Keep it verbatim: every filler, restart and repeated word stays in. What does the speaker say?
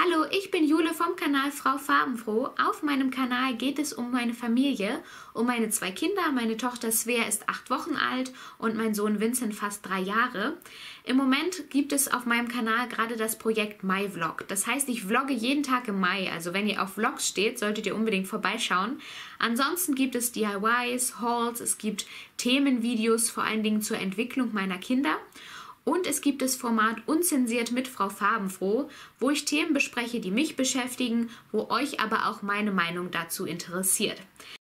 Hallo, ich bin Jule vom Kanal Frau Farbenfroh. Auf meinem Kanal geht es um meine Familie, um meine zwei Kinder. Meine Tochter Svea ist acht Wochen alt und mein Sohn Vincent fast drei Jahre. Im Moment gibt es auf meinem Kanal gerade das Projekt MyVlog. Das heißt, ich vlogge jeden Tag im Mai. Also wenn ihr auf Vlogs steht, solltet ihr unbedingt vorbeischauen. Ansonsten gibt es D I Ys, Hauls, es gibt Themenvideos, vor allen Dingen zur Entwicklung meiner Kinder. Und es gibt das Format Unzensiert mit Frau Farbenfroh, wo ich Themen bespreche, die mich beschäftigen, wo euch aber auch meine Meinung dazu interessiert.